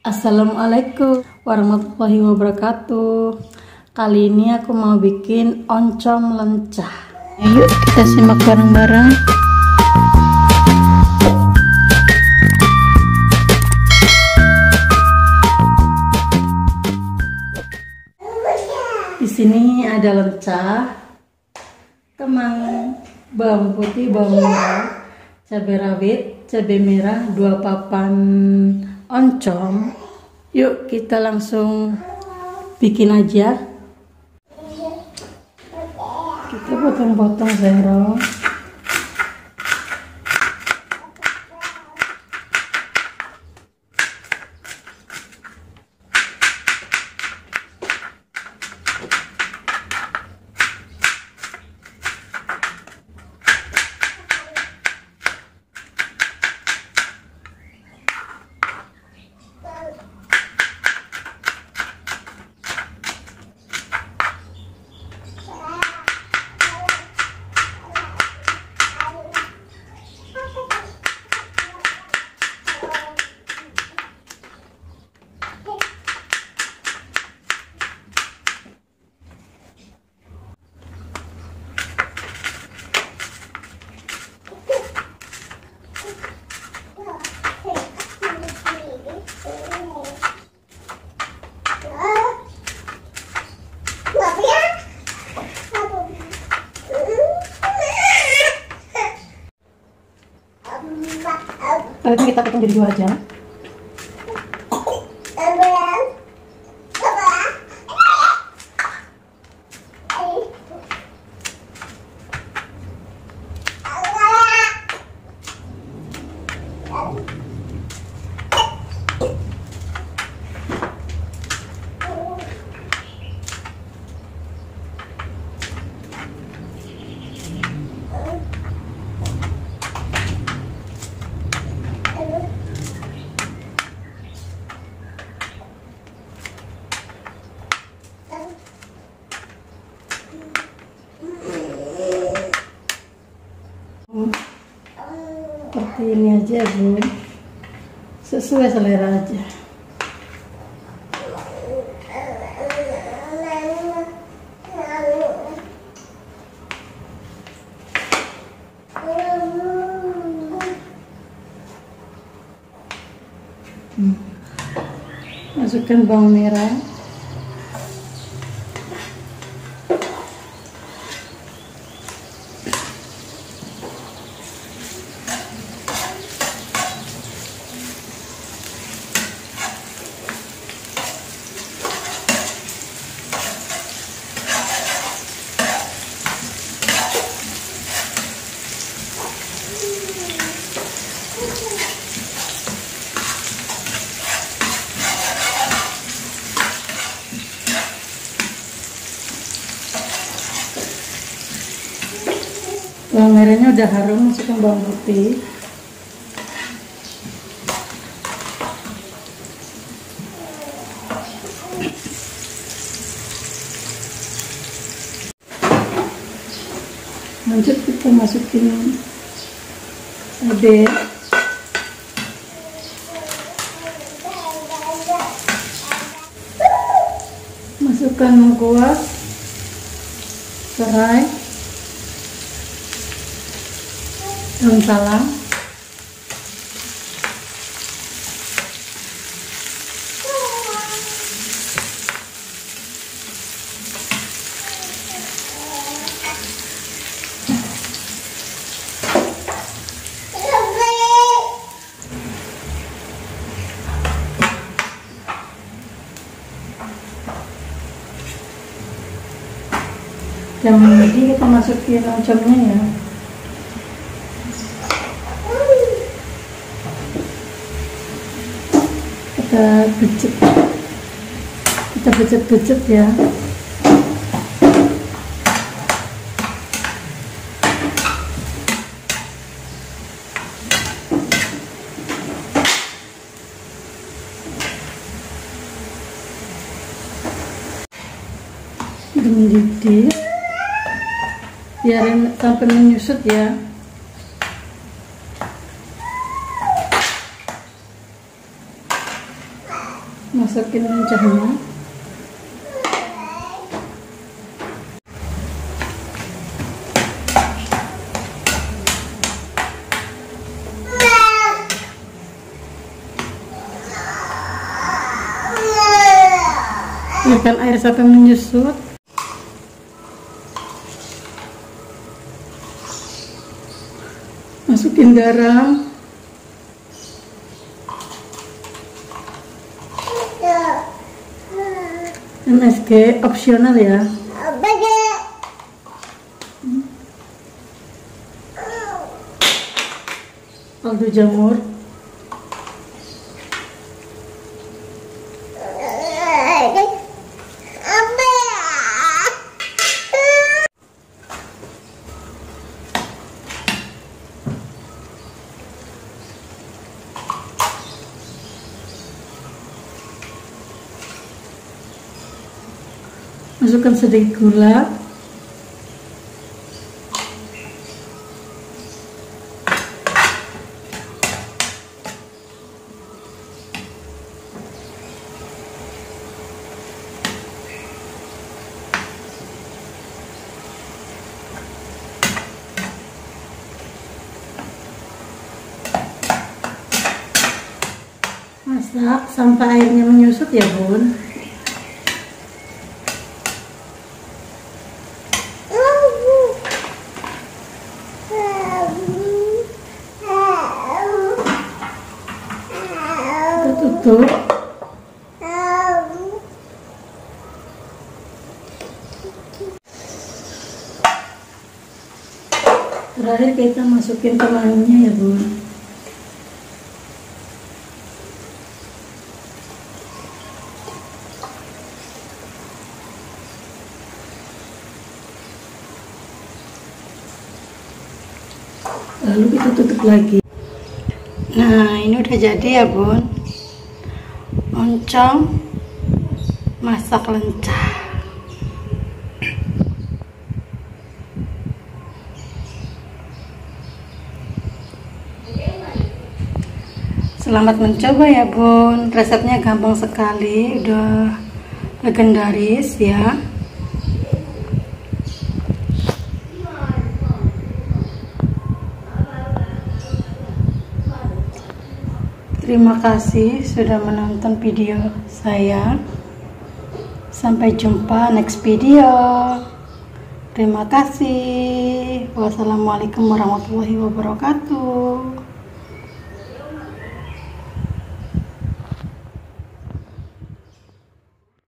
Assalamualaikum warahmatullahi wabarakatuh. Kali ini aku mau bikin oncom lencah. Yuk kita simak bareng-bareng. Di sini ada lencah, kemang, bawang putih, bawang merah, cabai rawit, cabai merah, 2 papan oncom. Yuk kita langsung bikin aja. Kita potong-potong serong. Kali kita potong jadi 2 aja. Seperti ini aja Bu, sesuai selera aja. Masukkan bawang merah, bawang merahnya udah harum, masukkan bawang putih. Lanjut kita masukin cabai, masukkan lengkuas, serai, daun salam, yang ini kita masukin oncomnya ya. Kita becek ya. Mendidih, biarin sampai menyusut ya. Masukin lencahnya. Biarkan air sampai menyusut. Masukin garam. MSG opsional ya. Kaldu jamur. Masukkan sedikit gula. Masak sampai airnya menyusut ya bun. Tutup. Terakhir kita masukin telurnya ya bun. Lalu kita tutup lagi. Nah, ini udah jadi ya bun, oncom masak lencah. Selamat mencoba ya bun, resepnya gampang sekali, udah legendaris ya. Terima kasih sudah menonton video saya. Sampai jumpa next video. Terima kasih. Wassalamualaikum warahmatullahi wabarakatuh.